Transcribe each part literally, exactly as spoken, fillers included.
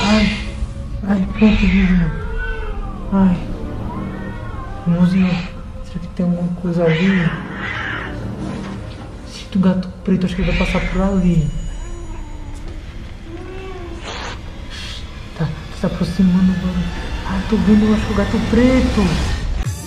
Ai, ai, pronto, vizinho. Ai, irmãozinho, será que tem alguma coisa ali? Sinto o gato preto, acho que ele vai passar por ali. Tá, tá se aproximando, mano. Ai, tô vendo, eu acho que o gato preto.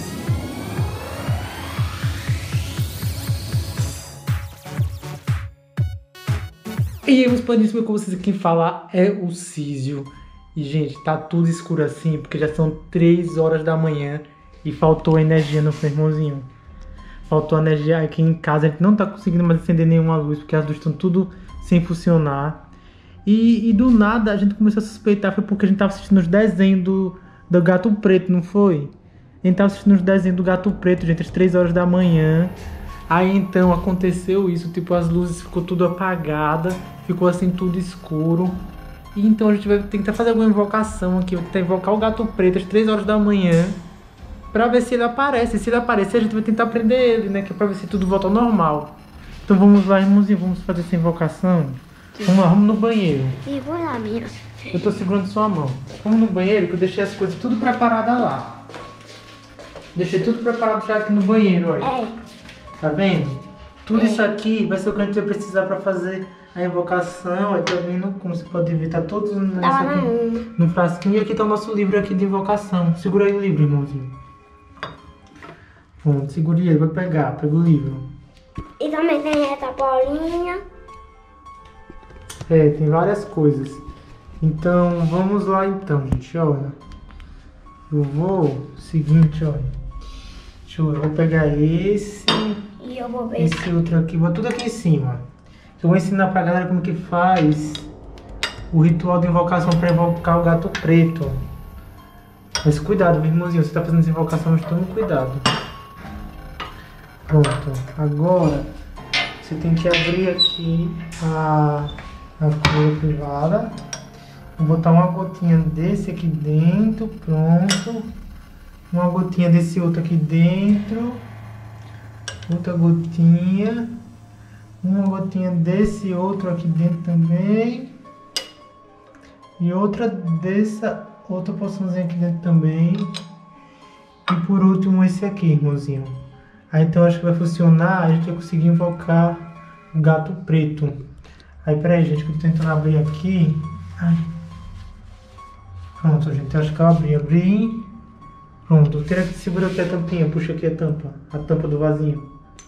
E aí, meus paníssimos, como vocês aqui falam, é o Císio. E, gente, tá tudo escuro assim, porque já são três horas da manhã e faltou energia no meu irmãozinho. Faltou energia aqui em casa, a gente não tá conseguindo mais acender nenhuma luz, porque as luzes estão tudo sem funcionar. E, e do nada a gente começou a suspeitar, foi porque a gente tava assistindo os desenhos do, do Gato Preto, não foi? A gente tava assistindo os desenhos do Gato Preto, gente, às três horas da manhã. Aí então aconteceu isso, tipo, as luzes ficou tudo apagada, ficou assim tudo escuro. E então a gente vai tentar fazer alguma invocação aqui, vai tentar invocar o Gato Preto às três horas da manhã, pra ver se ele aparece. E se ele aparecer, a gente vai tentar prender ele, né, que é pra ver se tudo volta ao normal. Então vamos lá, irmãozinho, vamos fazer essa invocação. Sim. Vamos lá, vamos no banheiro. Sim, vou lá, minha. Eu tô segurando sua mão. Vamos no banheiro, que eu deixei as coisas tudo preparadas lá. Deixei tudo preparado já aqui no banheiro, olha. É. Tá vendo? Tudo é. Isso aqui vai ser o que a gente vai precisar pra fazer a invocação. Aí tá vendo? Como você pode ver, tá todos no, tá aqui, no frasquinho. E aqui tá o nosso livro aqui de invocação. Segura aí o livro, irmãozinho. Pronto, segura ele, vai pegar. Pega o livro. E também tem essa bolinha. É, tem várias coisas. Então, vamos lá então, gente, olha. Eu vou, seguinte, olha. Deixa eu, eu vou pegar esse. E eu vou ver. Esse outro aqui, vou tudo aqui em cima. Eu vou ensinar pra galera como que faz o ritual de invocação pra invocar o Gato Preto. Mas cuidado, meu irmãozinho, você tá fazendo essa invocação, mas tome cuidado. Pronto, agora você tem que abrir aqui a, a cura privada. Vou botar uma gotinha desse aqui dentro, pronto. Uma gotinha desse outro aqui dentro. Outra gotinha. Uma gotinha desse outro aqui dentro também. E outra dessa outra poçãozinha aqui dentro também. E por último esse aqui, irmãozinho. Aí então acho que vai funcionar, a gente vai conseguir invocar o Gato Preto. Aí peraí, gente, que eu tô tentando abrir aqui. Ai. Pronto, gente, acho que eu abri, abri. Pronto, tira aqui, segura aqui a tampinha, puxa aqui a tampa, a tampa do vasinho.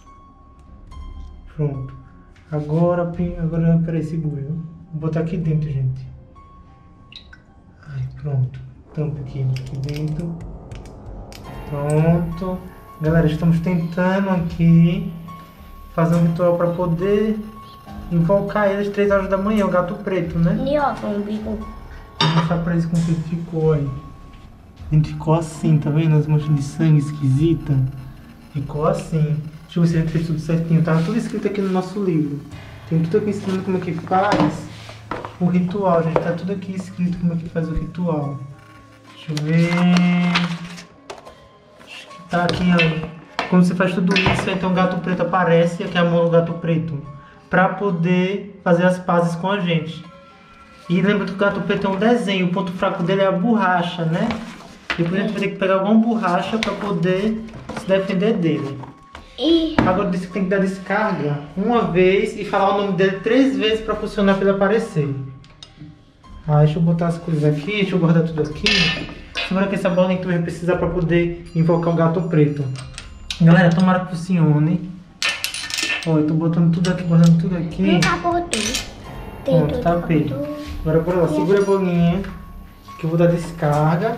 Pronto. Agora, agora, peraí, segura. Vou botar aqui dentro, gente. Ai, pronto. Tampa aqui, aqui dentro. Pronto. Galera, estamos tentando aqui fazer um ritual para poder invocar ele às três horas da manhã, o Gato Preto, né? E ó, um bico. Vou mostrar pra eles como que ele ficou aí. Ele ficou assim, tá vendo? As manchas de sangue esquisitas. Ficou assim. Deixa eu ver se a gente fez tudo certinho. Tá tudo escrito aqui no nosso livro. Tem tudo aqui ensinando como é que faz o ritual, gente. Tá tudo aqui escrito como é que faz o ritual. Deixa eu ver. Acho que tá aqui, ó. Quando você faz tudo isso, então o Gato Preto aparece. Aqui é a mão do Gato Preto. Pra poder fazer as pazes com a gente. E lembra que o Gato Preto é um desenho. O ponto fraco dele é a borracha, né? Depois a gente vai ter que pegar alguma borracha pra poder se defender dele. E... Agora disse que tem que dar descarga uma vez e falar o nome dele três vezes pra funcionar, pra ele aparecer. Ah, deixa eu botar as coisas aqui, deixa eu guardar tudo aqui. Segura que essa bolinha que tu vai precisar pra poder invocar o Gato Preto. Galera, tomara que funcione. Ó, eu tô botando tudo aqui, guardando tudo aqui. Tem por tudo. Tem Pronto, tudo. tapei. Agora bora lá, segura a bolinha que eu vou dar descarga.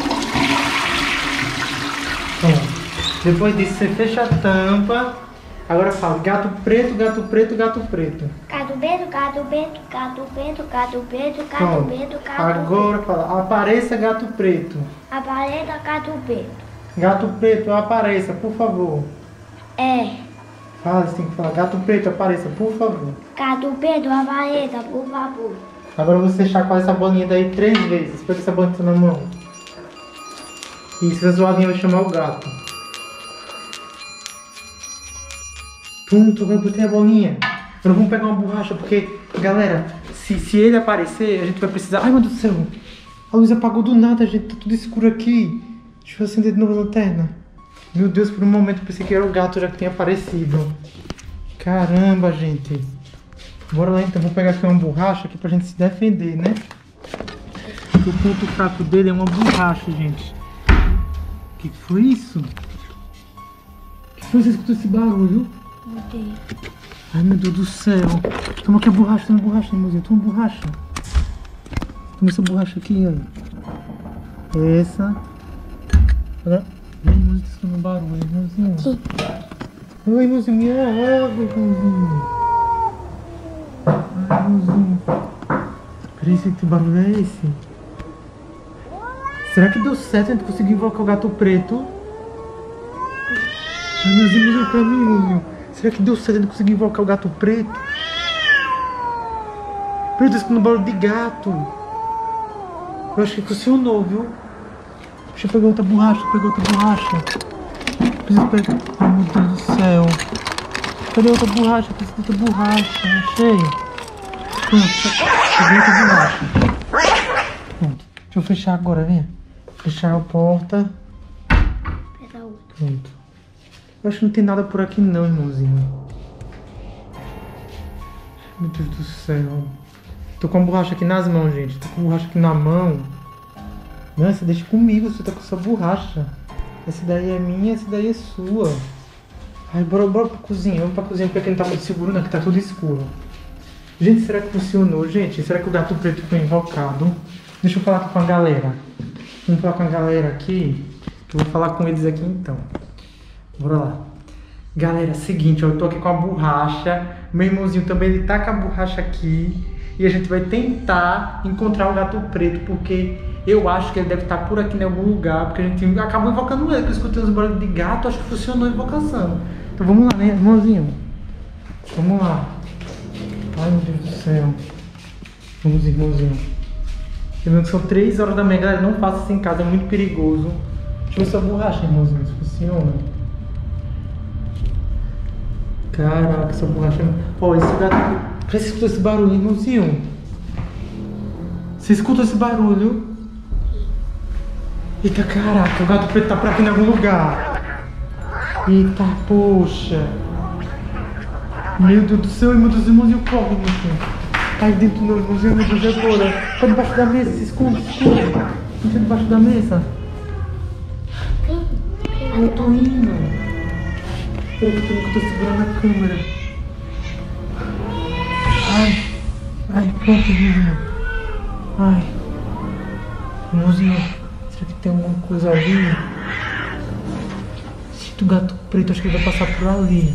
Pronto. Depois disso você fecha a tampa. Agora fala Gato Preto, Gato Preto, Gato Preto. Gato Preto, Gato Preto, Gato Preto, Gato Preto, Gato Pronto. Preto, Gato Agora fala apareça Gato Preto. Apareça Gato Preto. Gato Preto, apareça, por favor. É. Fala, você tem que falar Gato Preto, apareça, por favor. Gato Preto, apareça, por favor. Agora você chacoalha essa bolinha daí três vezes. Pega essa bolinha na mão. Isso, essa zoadinha vai chamar o gato. Pronto, agora botei a bolinha. Agora vamos pegar uma borracha, porque, galera, se, se ele aparecer, a gente vai precisar... Ai, meu Deus do céu. A luz apagou do nada, gente. Tá tudo escuro aqui. Deixa eu acender de novo a lanterna. Meu Deus, por um momento eu pensei que era o gato já que tinha aparecido. Caramba, gente. Bora lá então. Vou pegar aqui uma borracha aqui pra gente se defender, né? O ponto fraco dele é uma borracha, gente. O que foi isso? Você escutou esse barulho? Mudei. Ai, meu Deus do céu. Toma aqui a borracha, toma a borracha, irmãozinho. Toma a borracha. Toma essa borracha aqui, olha. Essa. Olha. Ai, irmãozinho, tá escutando barulho, irmãozinho. Sim. Ai, irmãozinho, minha água, irmãozinho. Ai, irmãozinho. Peraí, que barulho é esse? Será que deu certo a gente conseguir invocar o gato preto? Ai, meu Deus, olha pra mim, irmãozinho. Será que deu certo a gente conseguir invocar o gato preto? Meu Deus, no barulho de gato. Eu acho que funcionou, viu? Deixa eu pegar outra borracha, pegar outra borracha. Preciso pegar... Ai, meu Deus do céu. Cadê outra borracha? Preciso de outra borracha. Achei. Pronto, peguei outra borracha. Pronto. Deixa eu fechar agora, vem. Fechar a porta. Pega outra. Pronto. Eu acho que não tem nada por aqui não, irmãozinho. Meu Deus do céu. Tô com a borracha aqui nas mãos, gente. Tô com a borracha aqui na mão. Não, essa deixa comigo, você tá com essa borracha. Essa daí é minha, essa daí é sua. Ai, bora, bora pra cozinha. Vamos pra cozinha porque aqui não tá muito seguro, não, que tá tudo escuro. Gente, será que funcionou, gente? Será que o gato preto foi invocado? Deixa eu falar aqui com a galera. Vamos falar com a galera aqui. Eu vou falar com eles aqui então. Bora lá. Galera, seguinte, ó, eu tô aqui com a borracha. Meu irmãozinho também, ele tá com a borracha aqui. E a gente vai tentar encontrar o gato preto, porque eu acho que ele deve estar por aqui em algum lugar. Porque a gente acabou invocando ele, porque eu escutei uns barulhos de gato, acho que funcionou a invocação. Então vamos lá, né, irmãozinho? Vamos lá. Ai, meu Deus do céu. Vamos, irmãozinho. Lembrando que são três horas da manhã, galera, não faça isso em casa, é muito perigoso. Deixa eu ver essa borracha, irmãozinho, se funciona. Caraca, essa borracha... Ó, esse gato... Você escuta esse barulho, irmãozinho? Você escuta esse barulho? Eita, caraca, o gato preto tá por aqui em algum lugar. Eita, poxa. Meu Deus do céu, meu Deus, irmãozinho, corre, irmãozinho. Ai, dentro do irmãozinho, meu Deus, agora. Tá debaixo da mesa, se esconde, se esconde. Entra debaixo da mesa. Ai, eu tô indo. Peraí, que eu tô segurando a câmera. Ai, ai, pronto, irmãozinho. Ai, irmãozinho, será que tem alguma coisa ali? Sinto o gato preto, acho que ele vai passar por ali.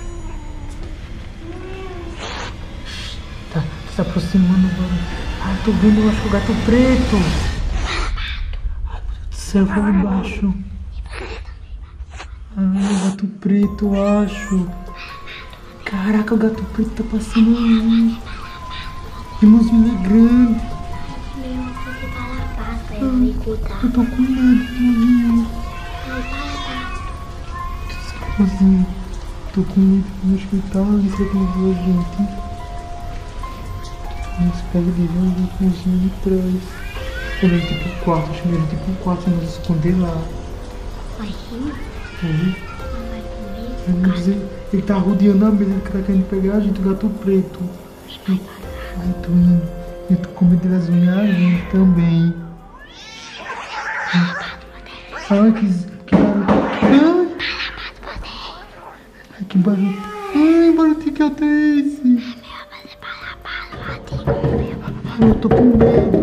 Tá, tá se aproximando, mano. Ai, tô vendo, eu acho que o gato preto. Ai, meu Deus do céu, vai lá embaixo. Ai, o gato preto, eu acho. Caraca, o gato preto tá passando ali. Irmãozinho, é grande. Meu, você tá na paz pra eu me cuidar. Eu tô com medo, irmãozinho. Ai, para, Irmãozinho, tô com medo no hospital. Não sei como viu a gente. Vamos pegar ele, vamos ver o irmãozinho de trás. Ele é tipo um quarto, acho que ele é tipo um quarto, vamos esconder lá. vai rir? Aí, Vai comer? vamos dizer, ele tá rodeando a mesa, ele tá querendo pegar a gente, o gato preto. Ai, tô indo. Eu tô com medo dele azunhar a gente também. Ai, que, que barulho. Ai, ai, que barulho. Ai, barulho que até é esse? Ai, eu tô com medo.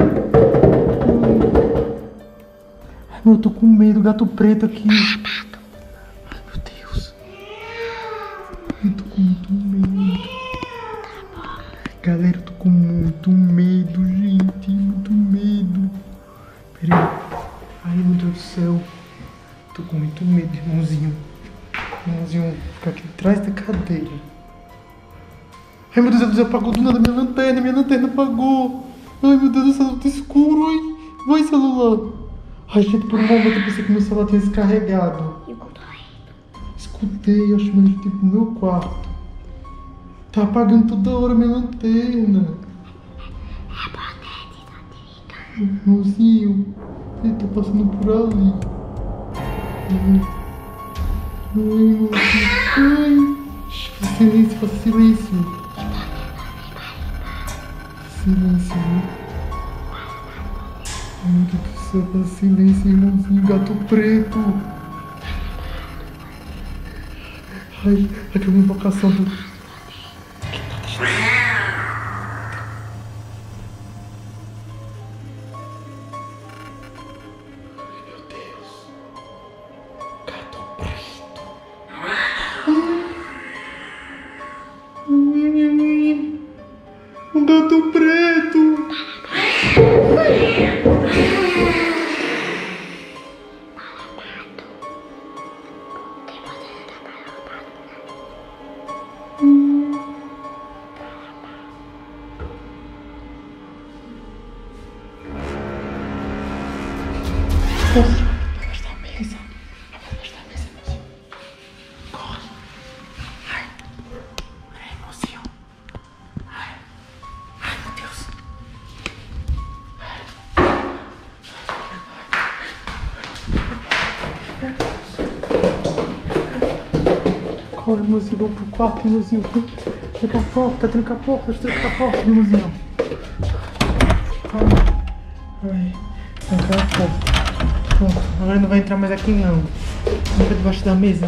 Ai, eu tô com medo, gato preto aqui. Ai, meu Deus. Eu tô com muito medo. Galera, eu tô com muito medo, gente. Muito medo. Pera aí. Ai, meu Deus do céu. Tô com muito medo, irmãozinho. Irmãozinho, fica aqui atrás da cadeira. Ai, meu Deus do céu, apagou do nada minha lanterna. Minha lanterna apagou. Ai, meu Deus do céu, tá escuro, ai. Vai, celular. Ai, gente, por um momento eu pensei que meu celular tinha descarregado. Escutei, acho que ele tipo no meu quarto. Tá apagando toda hora minha lanterna. Irmãozinho, ele tá passando por ali. Ai, irmãozinho. Ai. Faça silêncio, faça silêncio. Silêncio. Ai, meu Deus do céu, faça silêncio, irmãozinho. Gato preto. Ai, aqui é uma invocação do... Um gato preto! Nossa, abaixo da mesa. Abaixo da mesa, mocinho. Corre. Ai. Ai, mocinho. Ai. Ai, meu Deus. Corre, mocinho. Vamos pro quarto, mocinho. Tranca a porta, tranca a porta, tranca a porta, mocinho. Ai. Tranca a porta. Pronto, agora não vai entrar mais aqui não. Entra debaixo da mesa.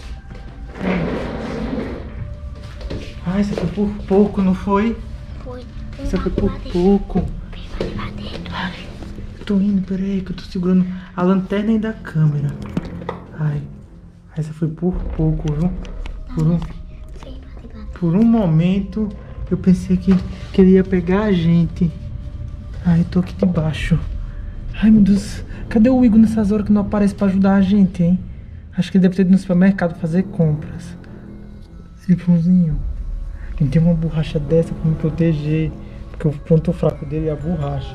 Ah, isso foi por pouco, não foi? Foi. Isso foi por pouco. Ai, eu tô indo, peraí, que eu tô segurando a lanterna e da câmera. Ai, essa foi por pouco, viu? Por um, por um momento eu pensei que, que ele ia pegar a gente. Ai, eu tô aqui debaixo. Ai, meu Deus. Cadê o Igor nessas horas que não aparece pra ajudar a gente, hein? Acho que ele deve ter ido no supermercado fazer compras. Cifrãozinho. Ele tem uma borracha dessa pra me proteger. Porque o ponto fraco dele é a borracha.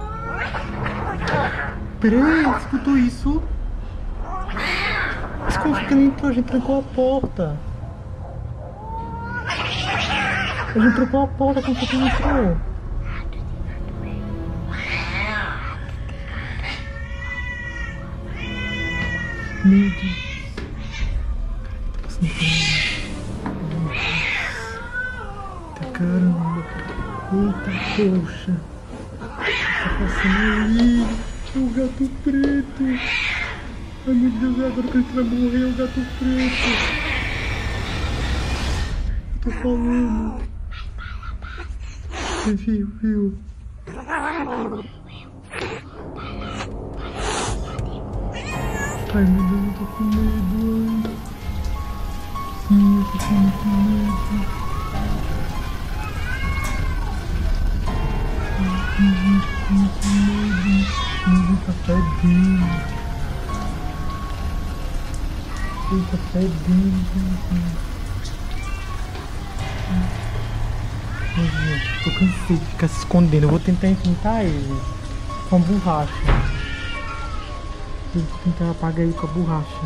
Peraí, você escutou isso? Mas como que ele entrou? A gente trancou a porta. A gente trancou a porta, como que ele entrou? Meu Deus. Tá caramba. Eita, poxa. Tá passando ali. O gato preto. Ai, meu Deus, agora que ele vai morrer, o gato preto. Eu tô falando. Você viu, viu? Ai, meu Deus, eu tô com medo, ai. Sim, eu tô com muito medo. Ai, eu tô com muito medo. Meu Deus, tá fedendo. Ele tá fedendo, gente. Meu Deus, tô cansei de ficar se escondendo. Eu vou tentar enfrentar ele com a borracha. Eu vou tentar apagar ele com a borracha.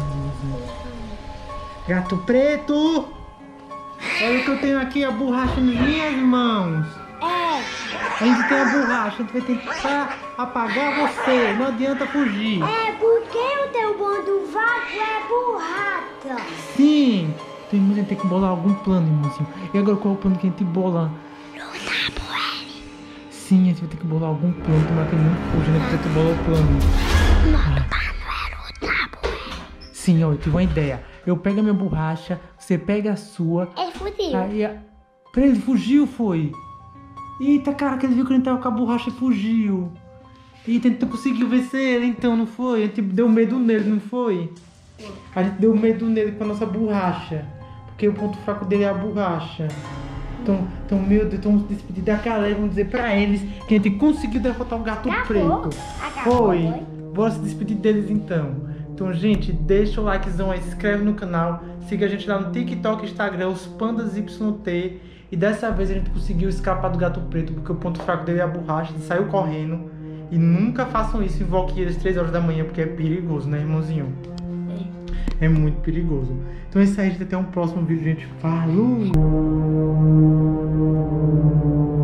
Gato preto! Olha o que eu tenho aqui, a borracha nas minhas mãos. É. A gente tem a borracha, a gente vai tentar apagar você. Não adianta fugir. É porque o teu bando vago é borrata. Sim. Então a gente tem que bolar algum plano, irmãozinho. E agora qual é o plano que a gente bola? Lutar por ele. Sim, a gente vai ter que bolar algum plano. Tomara que ele não fuja, né? Porque tu bola o plano. Nosso plano é lutar por ele. Sim, ó, eu tive uma ideia. Eu pego a minha borracha, você pega a sua. Ele fugiu. Aí, a... Peraí, ele fugiu, foi? Eita, cara, que ele viu que a gente tava com a borracha e fugiu. Eita, a gente não conseguiu vencer ele, então, não foi? A gente deu medo nele, não foi? A gente deu medo nele com a nossa borracha. Porque o ponto fraco dele é a borracha. Então, então meu Deus, então vamos despedir da galera. Vamos dizer pra eles que a gente conseguiu derrotar o gato Acabou. preto. Acabou, Foi. foi. Bora se despedir deles então. Então, gente, deixa o likezão aí, se inscreve no canal. Siga a gente lá no TikTok, Instagram, os Pandas Y T. E dessa vez a gente conseguiu escapar do gato preto, porque o ponto fraco dele é a borracha. Ele saiu correndo. E nunca façam isso, invoquem eles três horas da manhã, porque é perigoso, né, irmãozinho? É muito perigoso. Então é isso aí, gente. Até um próximo vídeo, gente. Falou!